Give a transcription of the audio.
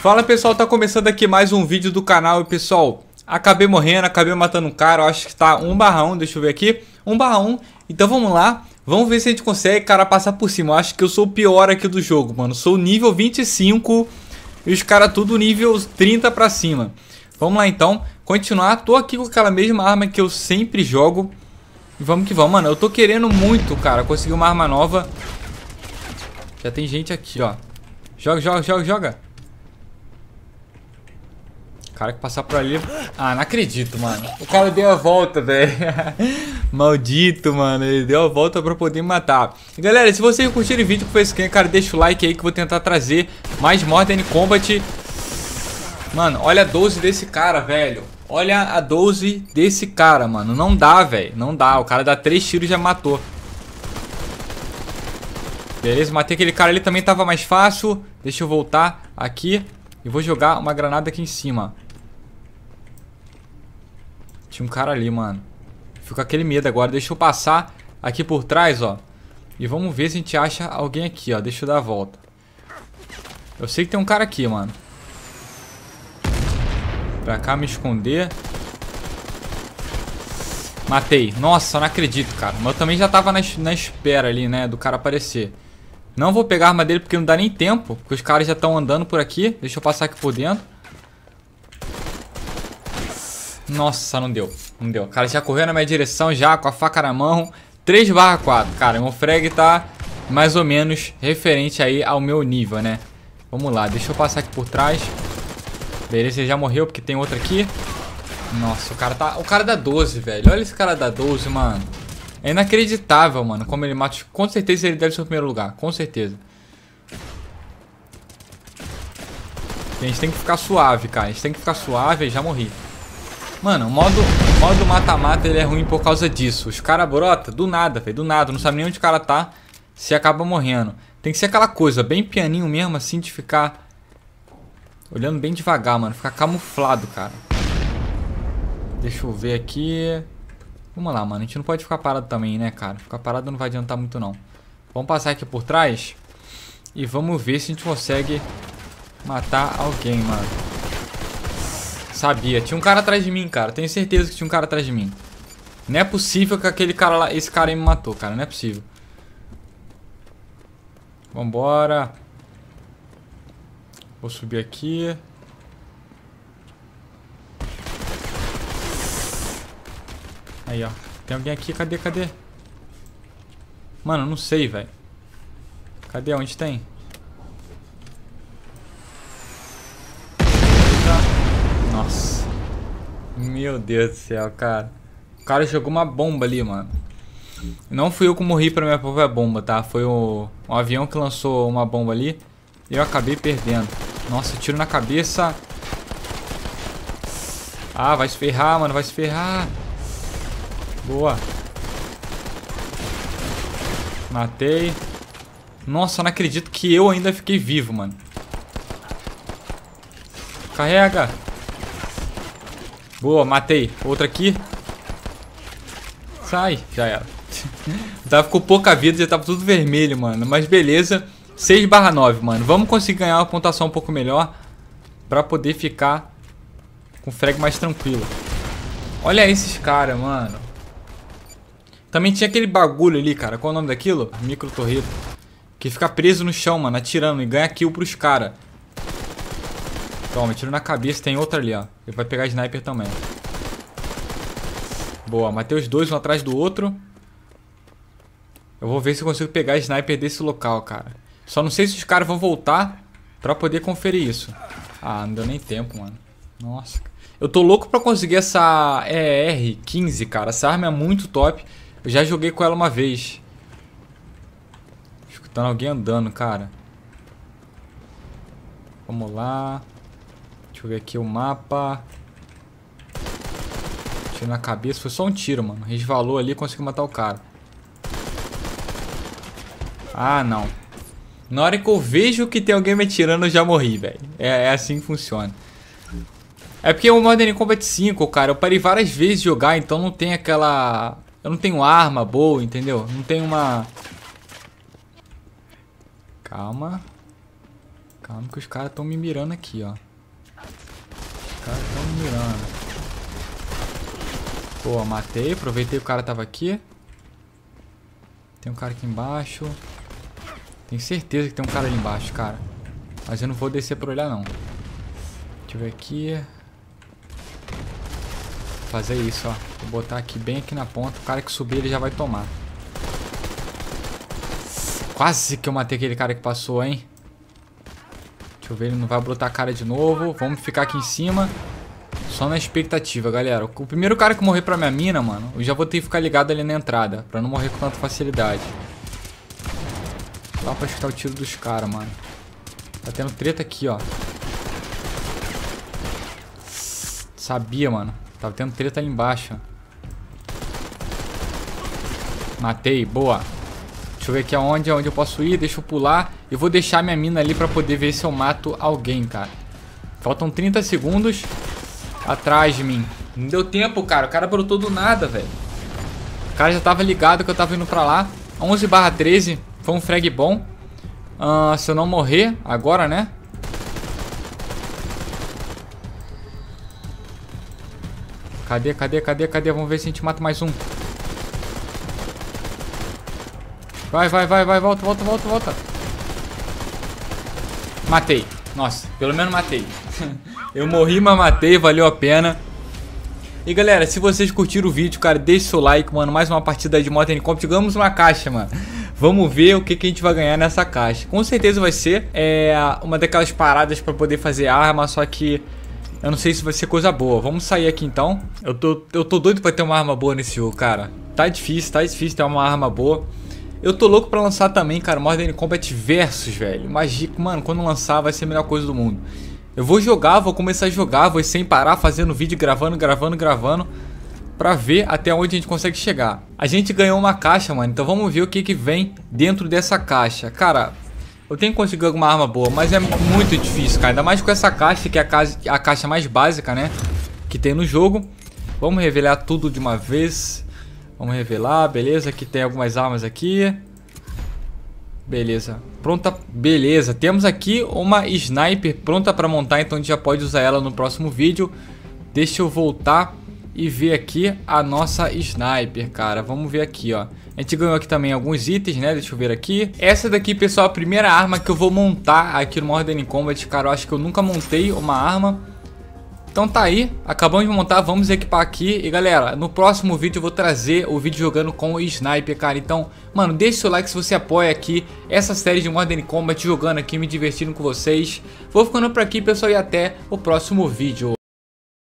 Fala pessoal, tá começando aqui mais um vídeo do canal e pessoal, acabei morrendo, acabei matando um cara, eu acho que tá 1/1, deixa eu ver aqui, 1/1, então vamos lá, vamos ver se a gente consegue, cara, passar por cima. Eu acho que eu sou o pior aqui do jogo, mano, sou nível 25 e os caras tudo nível 30 pra cima. Vamos lá então, continuar, tô aqui com aquela mesma arma que eu sempre jogo e vamos que vamos, mano, eu tô querendo muito, cara, conseguir uma arma nova. Já tem gente aqui, ó, joga. O cara que passar por ali... Ah, não acredito, mano. O cara deu a volta, velho. Maldito, mano. Ele deu a volta pra poder me matar. E, galera, se vocês curtirem o vídeo que foi esse aqui, cara, deixa o like aí que eu vou tentar trazer mais Modern Combat. Mano, olha a 12 desse cara, velho. Olha a 12 desse cara, mano. Não dá, velho. Não dá. O cara dá 3 tiros e já matou. Beleza, matei aquele cara ali. Também tava mais fácil. Deixa eu voltar aqui. E vou jogar uma granada aqui em cima. Tinha um cara ali, mano. Fico com aquele medo agora. Deixa eu passar aqui por trás, ó. E vamos ver se a gente acha alguém aqui, ó. Deixa eu dar a volta. Eu sei que tem um cara aqui, mano. Pra cá me esconder. Matei. Nossa, eu não acredito, cara. Mas eu também já tava na espera ali, né? Do cara aparecer. Não vou pegar a arma dele porque não dá nem tempo. Porque os caras já estão andando por aqui. Deixa eu passar aqui por dentro. Nossa, não deu. Não deu. O cara já correu na minha direção já com a faca na mão. 3/4. Cara, meu frag tá mais ou menos referente aí ao meu nível, né? Vamos lá. Deixa eu passar aqui por trás. Beleza, ele já morreu porque tem outro aqui. Nossa, o cara tá... O cara dá 12, velho. Olha esse cara dá 12, mano. É inacreditável, mano, como ele mata. Com certeza ele deve ser o primeiro lugar. Com certeza. A gente tem que ficar suave, cara. A gente tem que ficar suave. Já morri. Mano, o modo mata-mata ele é ruim por causa disso. Os caras brotam do nada, velho. Do nada. Não sabe nem onde o cara tá. Se acaba morrendo. Tem que ser aquela coisa, bem pianinho mesmo, assim, de ficar olhando bem devagar, mano. Ficar camuflado, cara. Deixa eu ver aqui. Vamos lá, mano. A gente não pode ficar parado também, né, cara? Ficar parado não vai adiantar muito, não. Vamos passar aqui por trás. E vamos ver se a gente consegue matar alguém, mano. Sabia. Tinha um cara atrás de mim, cara. Tenho certeza que tinha um cara atrás de mim. Não é possível que aquele cara lá... Esse cara aí me matou, cara. Não é possível. Vambora. Vou subir aqui. Aí, ó. Tem alguém aqui. Cadê? Mano, eu não sei, velho. Cadê? Onde tem? Nossa. Meu Deus do céu, cara. O cara jogou uma bomba ali, mano. Não fui eu que morri pra minha própria bomba, tá? Foi um avião que lançou uma bomba ali. E eu acabei perdendo. Nossa, tiro na cabeça. Ah, vai se ferrar, mano. Vai se ferrar. Boa. Matei. Nossa, eu não acredito que eu ainda fiquei vivo, mano. Carrega. Boa, matei. Outra aqui. Sai. Já era. Tava com pouca vida, já tava tudo vermelho, mano. Mas beleza. 6/9, mano. Vamos conseguir ganhar uma pontuação um pouco melhor. Pra poder ficar com o frag mais tranquilo. Olha esses caras, mano. Também tinha aquele bagulho ali, cara. Qual é o nome daquilo? Micro torreta. Que fica preso no chão, mano. Atirando e ganha kill pros caras. Toma, tiro na cabeça. Tem outro ali, ó. Ele vai pegar sniper também. Boa, matei os dois, um atrás do outro. Eu vou ver se eu consigo pegar sniper desse local, cara. Só não sei se os caras vão voltar pra poder conferir isso. Ah, não deu nem tempo, mano. Nossa. Eu tô louco pra conseguir essa ER-15, cara. Essa arma é muito top. Eu já joguei com ela uma vez. Escutando alguém andando, cara. Vamos lá. Deixa eu ver aqui o mapa. Tiro na cabeça. Foi só um tiro, mano. Resvalou ali e conseguiu matar o cara. Ah, não. Na hora que eu vejo que tem alguém me atirando, eu já morri, velho. É assim que funciona. É porque o Modern Combat 5, cara, eu parei várias vezes de jogar, então não tem aquela... Eu não tenho arma boa, entendeu? Não tem uma... Calma. Calma que os caras estão me mirando aqui, ó. Os caras estão me mirando. Pô, matei. Aproveitei que o cara tava aqui. Tem um cara aqui embaixo. Tenho certeza que tem um cara ali embaixo, cara. Mas eu não vou descer pra olhar, não. Deixa eu ver aqui. Vou fazer isso, ó. Vou botar aqui, bem aqui na ponta. O cara que subir, ele já vai tomar. Quase que eu matei aquele cara que passou, hein. Deixa eu ver, ele não vai brotar a cara de novo. Vamos ficar aqui em cima. Só na expectativa, galera. O primeiro cara que morrer pra minha mina, mano, eu já vou ter que ficar ligado ali na entrada. Pra não morrer com tanta facilidade. Dá pra escutar o tiro dos caras, mano. Tá tendo treta aqui, ó. Sabia, mano. Tava tendo treta ali embaixo. Matei, boa. Deixa eu ver aqui aonde eu posso ir. Deixa eu pular. Eu vou deixar minha mina ali pra poder ver se eu mato alguém, cara. Faltam 30 segundos. Atrás de mim. Não deu tempo, cara. O cara brotou do nada, velho. O cara já tava ligado que eu tava indo pra lá. 11/13. Foi um frag bom. Se eu não morrer agora, né? Cadê? Vamos ver se a gente mata mais um. Vai. Volta. Matei. Nossa, pelo menos matei. Eu morri, mas matei, valeu a pena. E galera, se vocês curtiram o vídeo, cara, deixe seu like, mano. Mais uma partida de Modern Combat. Ganhamos uma caixa, mano. Vamos ver o que a gente vai ganhar nessa caixa. Com certeza vai ser uma daquelas paradas pra poder fazer arma, só que eu não sei se vai ser coisa boa. Vamos sair aqui então. Eu tô doido pra ter uma arma boa nesse jogo, cara. Tá difícil ter uma arma boa. Eu tô louco pra lançar também, cara, Modern Combat Versus, velho. Imagina, mano, quando lançar vai ser a melhor coisa do mundo. Eu vou jogar, vou começar a jogar, vou sem parar, fazendo vídeo, gravando, pra ver até onde a gente consegue chegar. A gente ganhou uma caixa, mano, então vamos ver o que vem dentro dessa caixa. Cara, eu tenho que conseguir alguma arma boa, mas é muito difícil, cara. Ainda mais com essa caixa, que é a caixa mais básica, né, que tem no jogo. Vamos revelar tudo de uma vez. Vamos revelar, beleza, aqui tem algumas armas aqui. Beleza, pronta, beleza. Temos aqui uma sniper pronta pra montar, então a gente já pode usar ela no próximo vídeo. Deixa eu voltar e ver aqui a nossa sniper, cara. Vamos ver aqui, ó. A gente ganhou aqui também alguns itens, né? Deixa eu ver aqui. Essa daqui, pessoal, é a primeira arma que eu vou montar aqui no Modern Combat. Cara, eu acho que eu nunca montei uma arma. Então tá aí, acabamos de montar, vamos equipar aqui. E galera, no próximo vídeo eu vou trazer o vídeo jogando com o sniper, cara. Então, mano, deixa o seu like se você apoia aqui essa série de Modern Combat, jogando aqui, me divertindo com vocês. Vou ficando por aqui, pessoal, e até o próximo vídeo.